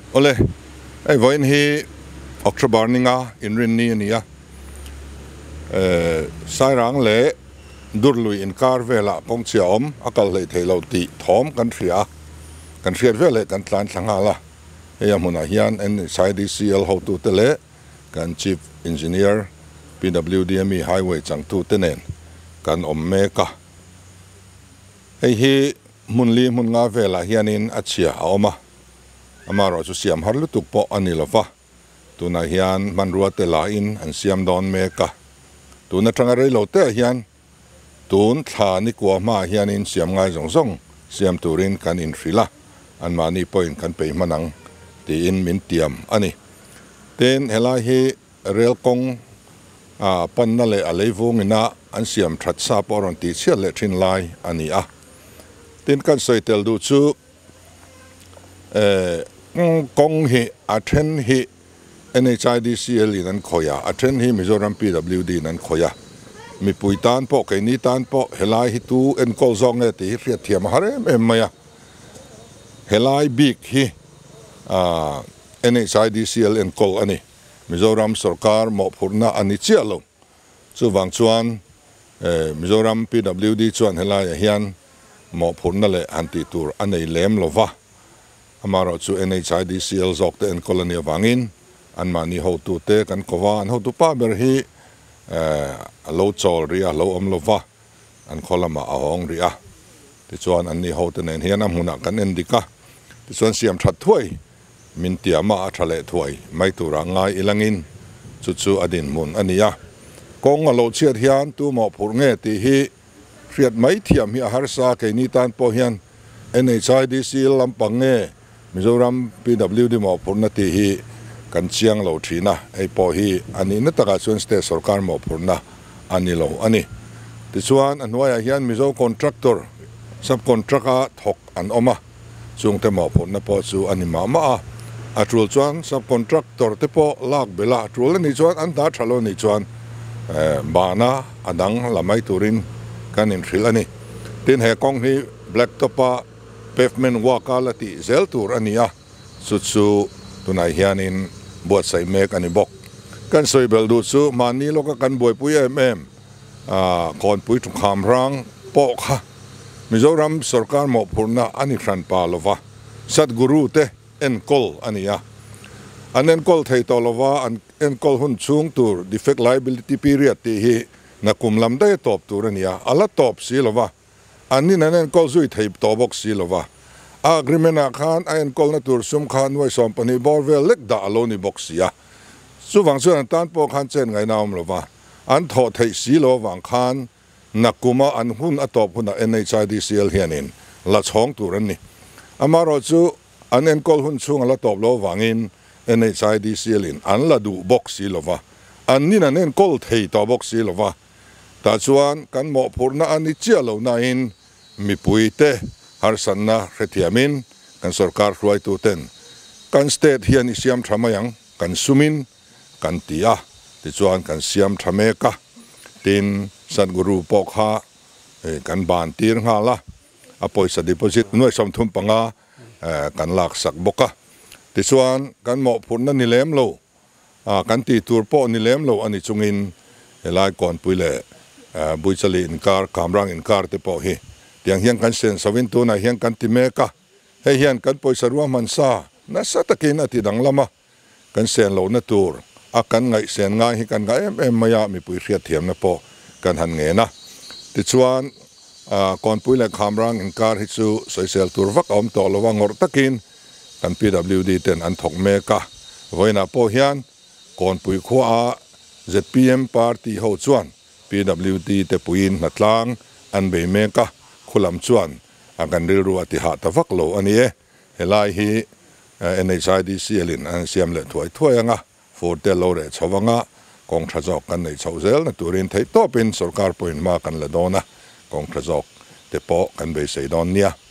Ole, ai voin hi October ninga in rin ni ania. Sai rang le durlui in kar vela pong chia akal le thelo ti thom kan thria vele kan tlan thanga la. Eya muna hian en sai DCL ho tu tele kan chief engineer PWDME highway chang tu tenen kan meka. Ei hi munli mun nga vela hianin achia aoma. Amaro chu siam har lutuk po anilova tuna hian manrua te la in an siam don meka tuna tangare lo te hian tun thla ni kwa ma hian in siam ngai zong zong siam turin kan in frila an mani point kan pe manang ti in min tiam ani ten hela hi rel kong pan na le alevung ina an siam that sa poron ti chia le thin lai ani a tin kan soitel du chu kong hi athen hi NHIDCL nan khoya athen hi Mizoram PWD nan khoya mi puitan po ke ni tan po helai hi tu en kol zong e ti riat thiam hare em maya helai big hi NHIDCL en kol ani Mizoram sarkar mo phurna ani chialo chu wang chuan Mizoram PWD chuan helai hian mo phurna le anti tur anei lem lova amaro chu NHIDCL zok te en colony wangin an mani ho tu te kan kova an ho tu pa ber hi lo chol ria lo lova an kholama ahong ria ti chuan an ni ho te nen hian amuna kan endika ti chuan siam that thuai min tiama athale thuai mai tu ra ngai ilangin chu adin mun ania kong lo chiat hian tu mo phur nge ti hi riat mai thiam hi har sa ke ni tan po hian NHIDCL lampang nge Mizoram PWD mo phurna ti hi kan chiang lo thina ei po hi ani na taka chuan state sarkar mo phurna ani lo ani ti chuan anwaya hian Mizo contractor subcontractor thok an oma chungte mo phurna po chu ani mama atrul chuan subcontractor te po lak bela atrul ni chuan an da thalo ni chuan bana adang lamai turin kan in thil ani tin he kong hi blacktop pavement wakalati zeltur ania chu tunai hianin buat sai mek ani bok kan soibel du chu mani loka kan boi pui kon pui tu kham rang po kha Mizoram sarkar mo phurna ani thran pa lova satguru te enkol ania an enkol thei to lova an enkol hun chung tur defect liability period ti hi na kumlam dai top tur ania ala top si lova ani nanen kol zui thei to bok si lova agreement a khan ain kol na tur sum khan wai som pani borvel lek da aloni box ya su wang chuan tan po khan chen ngai naum lova an tho thei si lo wang khan nakuma an hun atop huna NHIDCL hianin la chhong tur ani amaro chu an en kol hun chung ala top lo wangin NHIDCL in an la du box si lova an ni na nen kol thei to box si lova ta chuan kan mo phurna ani chia lo na in mi puite har sanna rethiamin kan sarkar hruai tu ten kan state hian siam thamayang kan sumin kan tia ti chuan kan siam thameka tin sadguru pokha kan ban tir nga la a poisa deposit noi som thum panga kan lak sak boka ti chuan kan mo phurna ni lem lo kan ti tur po ni lem lo ani chungin elai kon puile buichali in kar kamrang in kar te po hi tiang hian kan sen sawin tu na hian kan ti meka he hian kan poisa ruam man sa na sa takin ati dang lama kan sen lo na tur a kan ngai sen ngai hi kan ga em maya mi pui riat thiam na po kan han nge na ti chuan kon pui le kamrang in kar hi chu social tur vak om to lo wangor takin kan PWD ten an thok meka voina po hian kon pui khwa ZPM party ho chuan PWD te puin natlang an be meka khulam chuan akan rilru ati ha tawak lo ani helai hi NHIDCL in an siam le thuai anga forte lo re chawanga kong thajok kan nei chawzel na turin thei topin sarkar point ma kan la dona kong thajok te po kan be sei don nia